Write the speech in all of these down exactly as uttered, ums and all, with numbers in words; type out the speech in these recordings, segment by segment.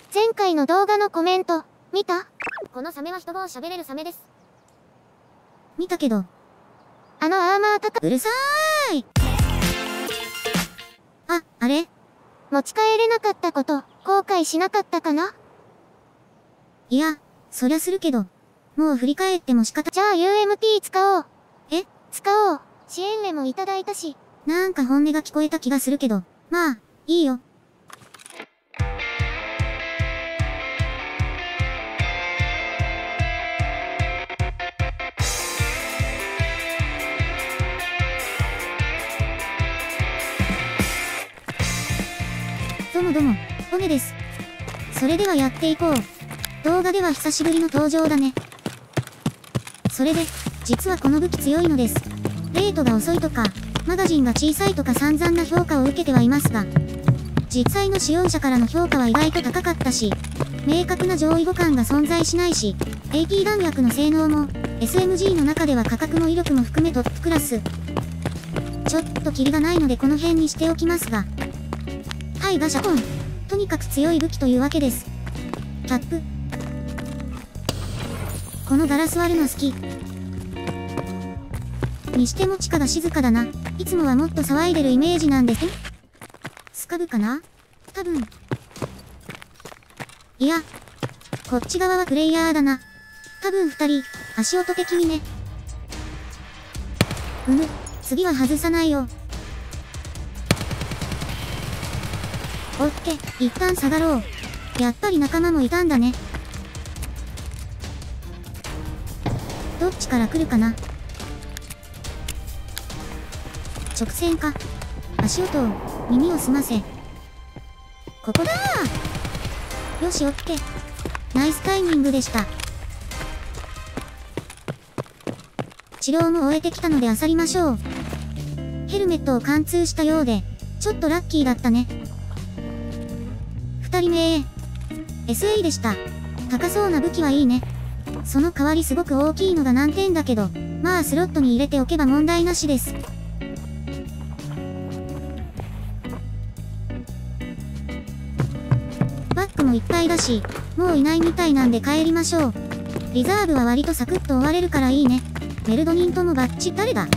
前回の動画のコメント、見た？このサメは人語を喋れるサメです。 見たけど。 あのアーマー高、 うるさーい。あ、あれ？ 持ち帰れなかったこと、後悔しなかったかな？ いや、そりゃするけど。もう振り返っても仕方。 じゃあ ユーエムピー 使おう。 え？ 使おう。支援レもいただいたし。 なんか本音が聞こえた気がするけど。まあ、いいよ。どうもどうも、オメです。それではやっていこう。動画では久しぶりの登場だね。それで、実はこの武器強いのです。レートが遅いとか、マガジンが小さいとか散々な評価を受けてはいますが、実際の使用者からの評価は意外と高かったし、明確な上位互換が存在しないし、エーピー 弾薬の性能も、エスエムジー の中では価格も威力も含めトップクラス。ちょっとキリがないのでこの辺にしておきますが。はい、ガシャポン。とにかく強い武器というわけです。キャップ。このガラス割るの好き。にしても地下が静かだな。いつもはもっと騒いでるイメージなんです。スカブかな？多分。いや、こっち側はプレイヤーだな。多分二人、足音的にね。うむ、次は外さないよ。オッケー、一旦下がろう。やっぱり仲間もいたんだね。どっちから来るかな？直線か。足音を、耳を澄ませ。ここだー！よし、オッケー。ナイスタイミングでした。治療も終えてきたので漁りましょう。ヘルメットを貫通したようで、ちょっとラッキーだったね。二人目 エスエー でした。高そうな武器はいいね。その代わりすごく大きいのが難点だけど、まあスロットに入れておけば問題なしです。バッグもいっぱいだし、もういないみたいなんで帰りましょう。リザーブは割とサクッと終われるからいいね。メルドニンともバッチ誰だ？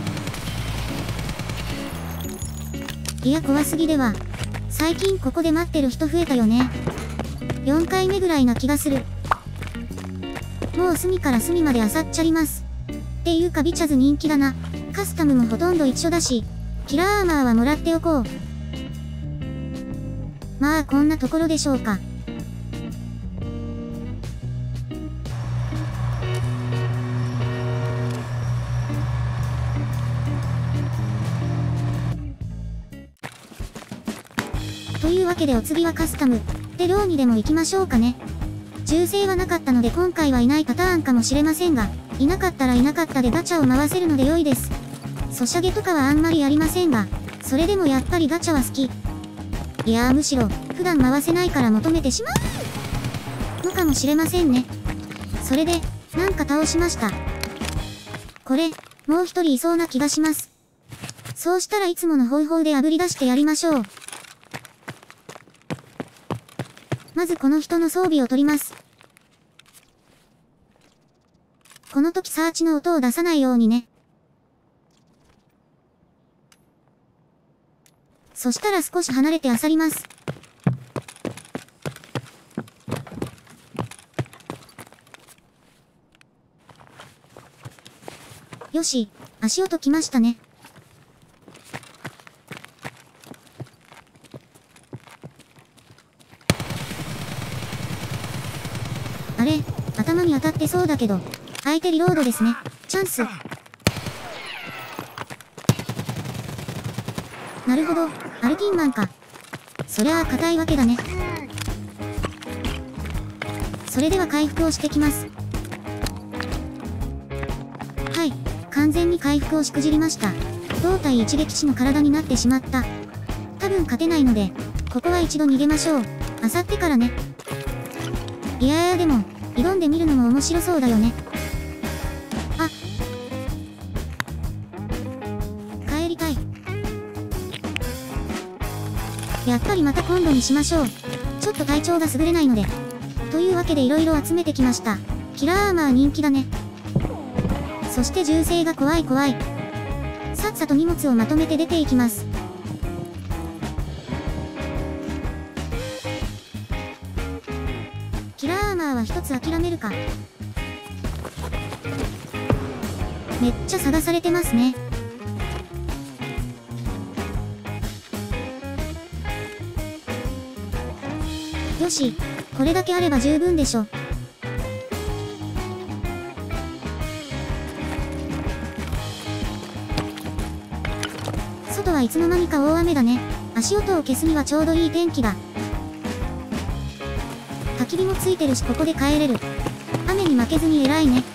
いや怖すぎでは。最近ここで待ってる人増えたよね。よんかいめぐらいな気がする。もう隅から隅まで漁っちゃります。っていうかビチャズ人気だな。カスタムもほとんど一緒だし、キラーアーマーはもらっておこう。まあこんなところでしょうか。というわけでお次はカスタム。で寮にでも行きましょうかね。銃声はなかったので今回はいないパターンかもしれませんが、いなかったらいなかったでガチャを回せるので良いです。ソシャゲとかはあんまりやりませんが、それでもやっぱりガチャは好き。いやーむしろ、普段回せないから求めてしまうのかもしれませんね。それで、なんか倒しました。これ、もう一人いそうな気がします。そうしたらいつものホイホイで炙り出してやりましょう。まずこの人の装備を取ります。この時サーチの音を出さないようにね。そしたら少し離れて漁ります。よし、足音来ましたね。あれ、頭に当たってそうだけど、相手リロードですね。チャンス。なるほど、アルティンマンか。そりゃあ硬いわけだね。それでは回復をしてきます。はい、完全に回復をしくじりました。胴体一撃死の体になってしまった。多分勝てないので、ここは一度逃げましょう。漁ってからね。いやーでも、挑んでみるのも面白そうだよね。あ。帰りたい。やっぱりまた今度にしましょう。 ちょっと体調が優れないので。というわけで色々集めてきました。キラーアーマー人気だね。そして銃声が怖い怖い。さっさと荷物をまとめて出ていきます。キラーアーマーは一つ諦めるか。めっちゃ探されてますね。よし、これだけあれば十分でしょ。外はいつの間にか大雨だね。足音を消すにはちょうどいい天気だ。焚き火もついてるしここで帰れる。雨に負けずに偉いね。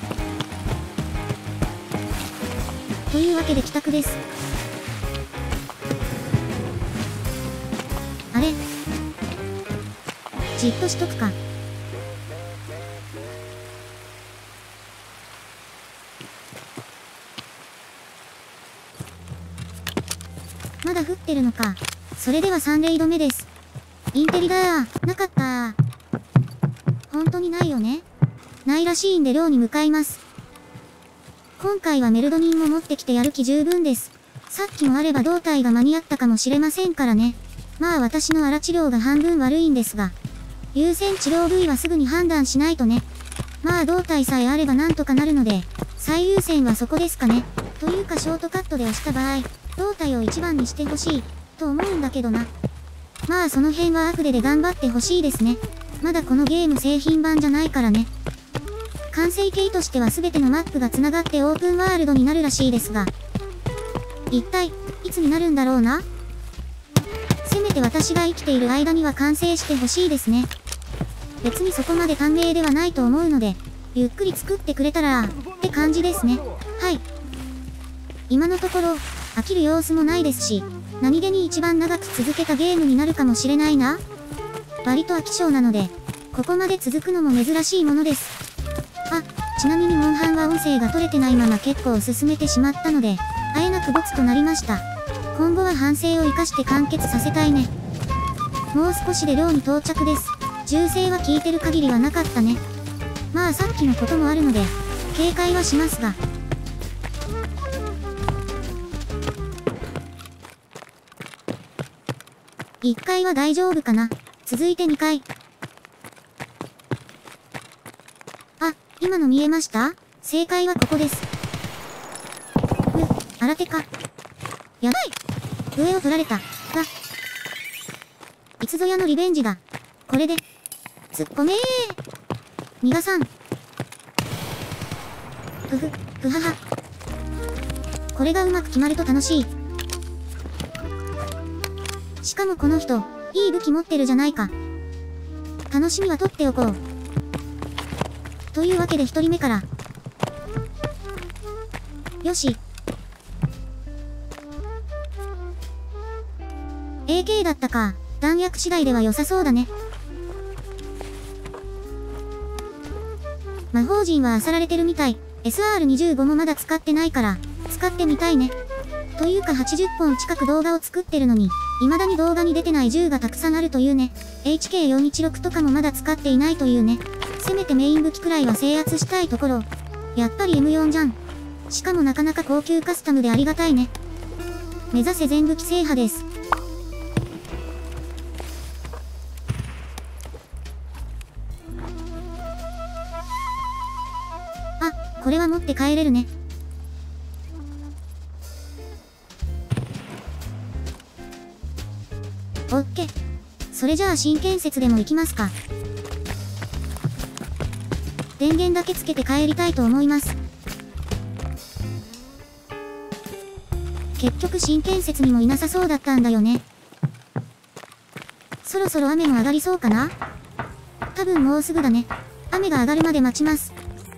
というわけで帰宅です。あれ？じっとしとくか。まだ降ってるのか。それではさんレイド目です。インテリだー。なかったー。本当にないよね。ないらしいんで寮に向かいます。今回はメルドニンも持ってきてやる気十分です。さっきもあれば胴体が間に合ったかもしれませんからね。まあ私の荒治療が半分悪いんですが。優先治療部位はすぐに判断しないとね。まあ胴体さえあればなんとかなるので、最優先はそこですかね。というかショートカットで押した場合、胴体を一番にしてほしい、と思うんだけどな。まあその辺はアフレで頑張ってほしいですね。まだこのゲーム製品版じゃないからね。完成形としては全てのマップが繋がってオープンワールドになるらしいですが。一体、いつになるんだろうな。せめて私が生きている間には完成してほしいですね。別にそこまで短命ではないと思うので、ゆっくり作ってくれたら、って感じですね。はい。今のところ、飽きる様子もないですし、何気に一番長く続けたゲームになるかもしれないな。割と飽き性なので、ここまで続くのも珍しいものです。あ、ちなみにモンハンは音声が取れてないまま結構進めてしまったので、あえなくボツとなりました。今後は反省を生かして完結させたいね。もう少しで寮に到着です。銃声は聞いてる限りはなかったね。まあさっきのこともあるので、警戒はしますが。いっかいは大丈夫かな。続いてにかい。あ、今の見えました？正解はここです。う、新手か。やばい！上を取られた。が。いつぞやのリベンジだ。これで。突っ込めー。逃がさん。ふふ、ふはは。これがうまく決まると楽しい。しかもこの人、いい武器持ってるじゃないか。楽しみは取っておこう。というわけで一人目から。よし。エーケー だったか。弾薬次第では良さそうだね。魔法陣は漁られてるみたい。エスアールにじゅうご もまだ使ってないから、使ってみたいね。というかはちじゅっぽん近く動画を作ってるのに、未だに動画に出てない銃がたくさんあるというね。エイチケーよんいちろく とかもまだ使っていないというね。せめてメイン武器くらいは制圧したいところ。やっぱり エムよん じゃん。しかもなかなか高級カスタムでありがたいね。目指せ全武器制覇です。あ、これは持って帰れるね。オッケー。それじゃあ新建設でも行きますか。電源だけつけて帰りたいと思います。結局新建設にもいなさそうだったんだよね。そろそろ雨も上がりそうかな？多分もうすぐだね。雨が上がるまで待ちます。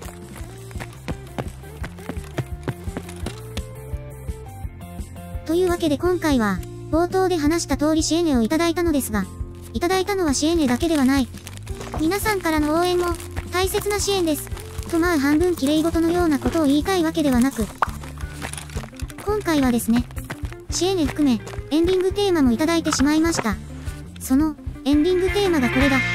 というわけで今回は、冒頭で話した通りシエネをいただいたのですが、いただいたのはシエネだけではない。皆さんからの応援も、大切な支援です。とまあ半分綺麗事のようなことを言いたいわけではなく、今回はですね、シエネ含め、エンディングテーマもいただいてしまいました。その、 エンディングテーマがこれだ。